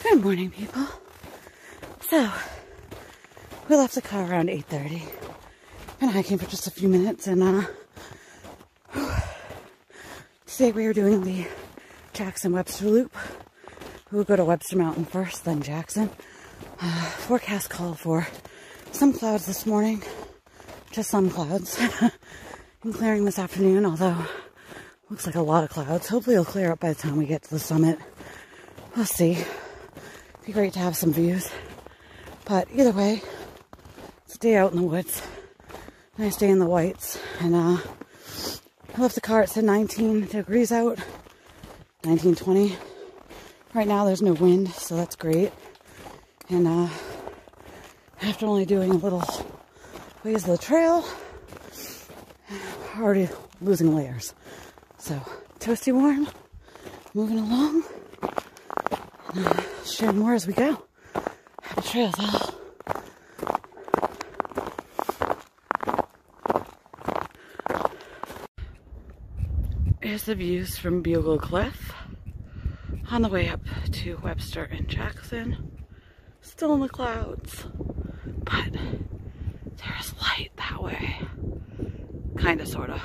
Good morning, people. So, we left the car around 8:30. Been hiking for just a few minutes, and today we are doing the Jackson Webster loop. We'll go to Webster Mountain first, then Jackson. Forecast called for some clouds this morning, just some clouds, and clearing this afternoon, although looks like a lot of clouds. Hopefully it'll clear up by the time we get to the summit. We'll see. It'd be great to have some views. But either way, it's a day out in the woods. Nice day in the whites. And I left the car, it said 19 degrees out. 19, 20. Right now there's no wind, so that's great. And after only doing a little ways of the trail, already losing layers. So, toasty warm, moving along. Share more as we go. Happy trails, all. Here's the views from Bugle Cliff on the way up to Webster and Jackson. Still in the clouds, but there's light that way. Kinda, sorta.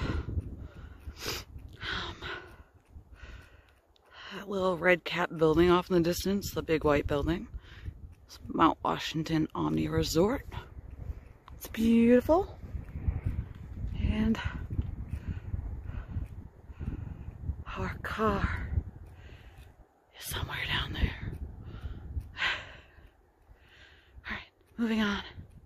That little red cap building off in the distance, the big white building. It's Mount Washington Omni Resort. It's beautiful. And our car is somewhere down there. Alright, moving on.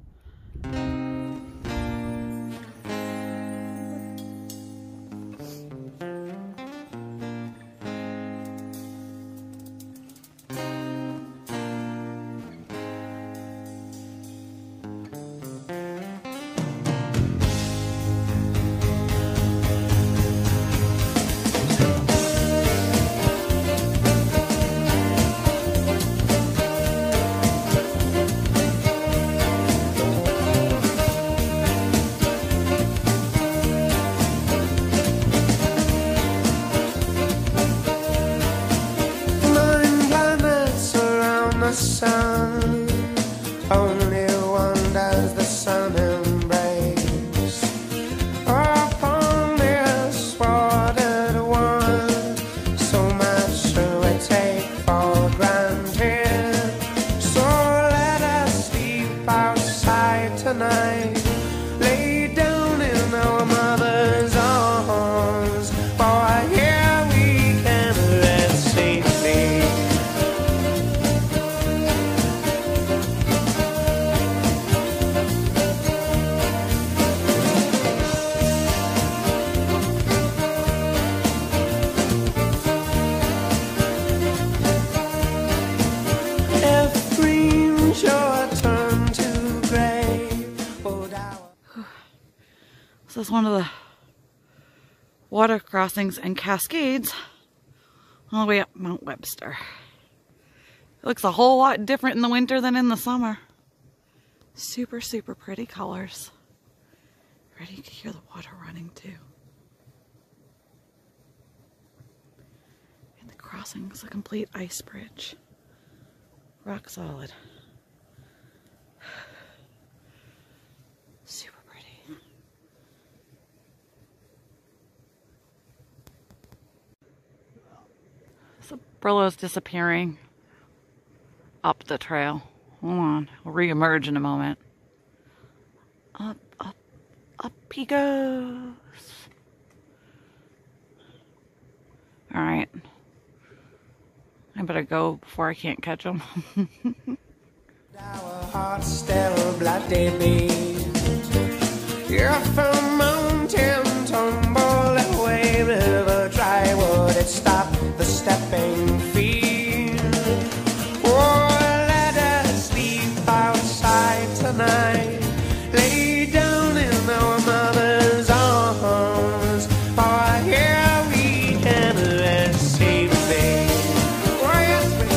Sun, only one does the sun embrace. Upon this watered one, so much we take for granted. So let us sleep outside tonight, lay down in our mother's arms, for here we can rest safely. This is one of the water crossings and cascades on the way up Mount Webster. It looks a whole lot different in the winter than in the summer. Super, super pretty colors. Ready to hear the water running too. And the crossing is a complete ice bridge. Rock solid. Super pretty. So Brillo's disappearing up the trail. Hold on, we'll re-emerge in a moment. Up, up, up he goes. Alright. I better go before I can't catch him. Our hearts still bloody beat. If a mountain tumbled away, river dry, would it stop the stepping feet? Oh, let us sleep outside tonight, lay down in our mother's arms, for here we can rest safely. Oh, yes, we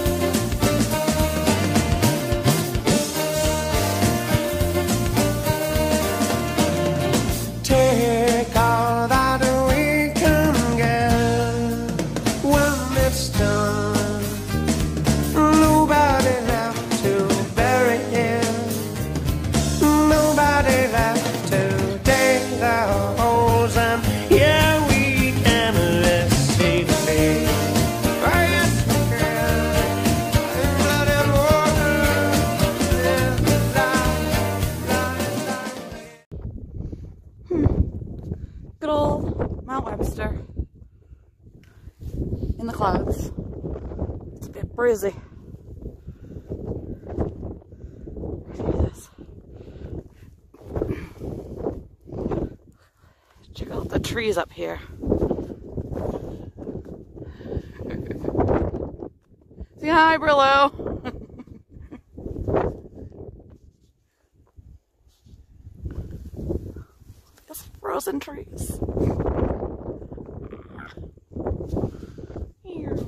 can. clouds. It's a bit breezy. Check out the trees up here. Say hi, Brillo. Those frozen trees. Here.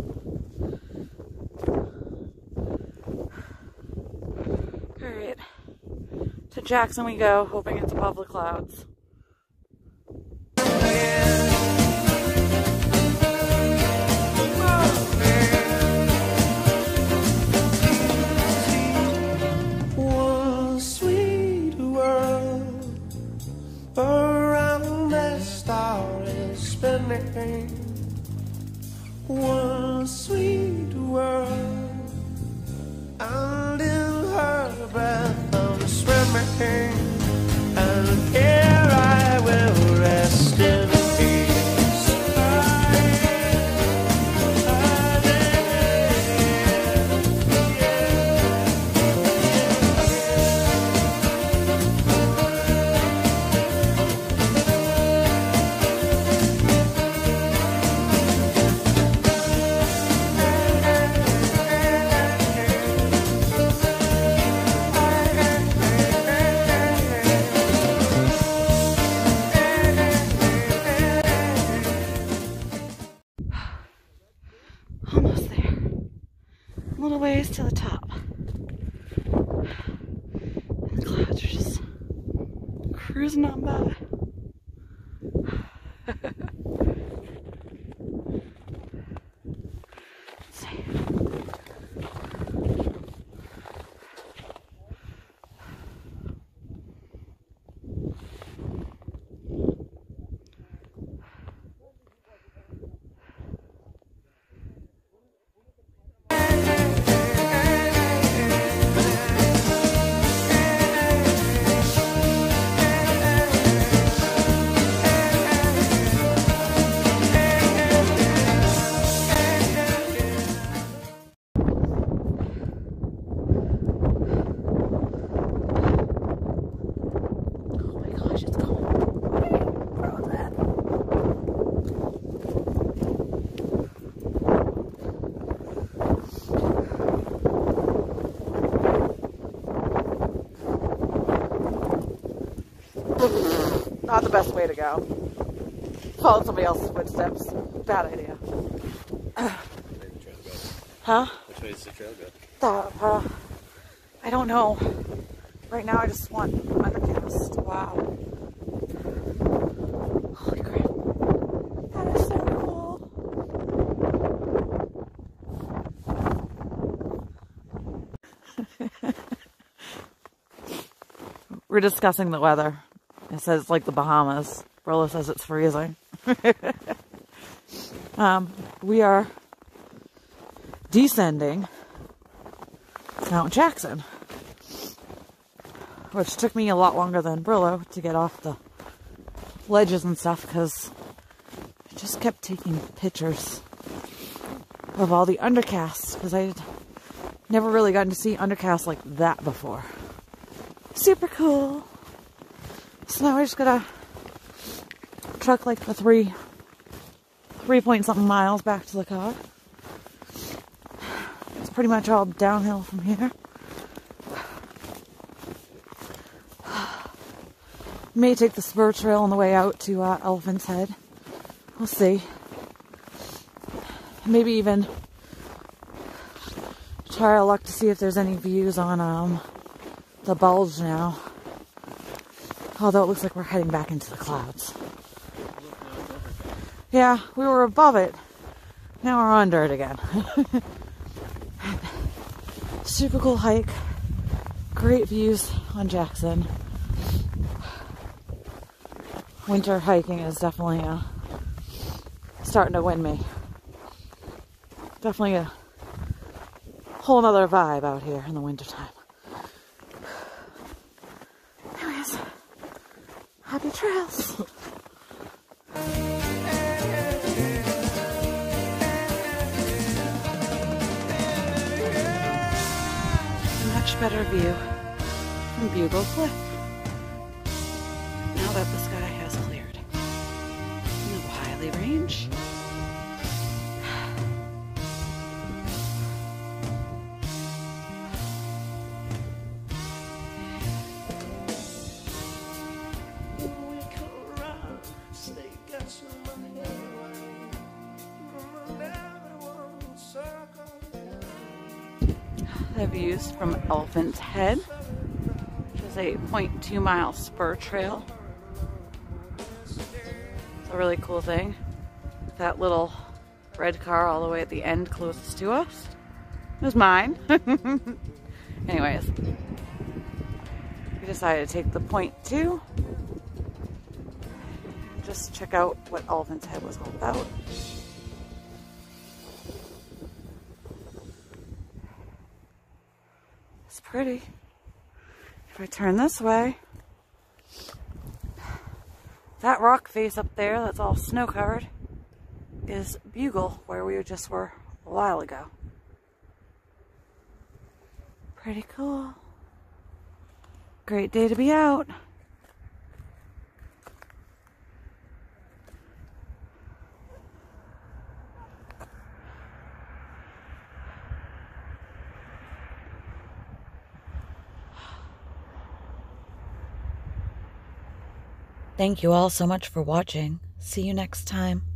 Alright. To Jackson we go, hoping it's above the clouds. One sweet world, and in her breath I'm swimming, and here I will rest in peace. Almost there. A little ways to the top. And the clouds are just cruising on by. Let's see. Not the best way to go. Follow somebody else's footsteps. Bad idea. Huh? Which way does the trail go? I don't know. Right now I just want undercast. Wow. Holy crap. That is so cool. We're discussing the weather. It says like the Bahamas. Brillo says it's freezing. We are descending Mount Jackson, which took me a lot longer than Brillo to get off the ledges and stuff because I just kept taking pictures of all the undercasts because I had never really gotten to see undercasts like that before. Super cool. So now I just gotta truck like the 3 point something miles back to the car. It's pretty much all downhill from here. May take the spur trail on the way out to Elephant's Head. We'll see. Maybe even try our luck to see if there's any views on the bulge now. Although it looks like we're heading back into the clouds. Yeah, we were above it. Now we're under it again. Super cool hike. Great views on Jackson. Winter hiking is definitely starting to win me. Definitely a whole nother vibe out here in the wintertime. Anyways, happy trails. better view from Bugle Cliff. Now that the sky has cleared. No Wiley Range. The views from Elephant's Head, which is a 0.2 mile spur trail. It's a really cool thing. That little red car all the way at the end closest to us. It was mine. Anyways, we decided to take the 0.2. Just check out what Elephant's Head was all about. It's pretty. If I turn this way, that rock face up there that's all snow covered is Bugle, where we just were a while ago. Pretty cool. Great day to be out. Thank you all so much for watching. See you next time.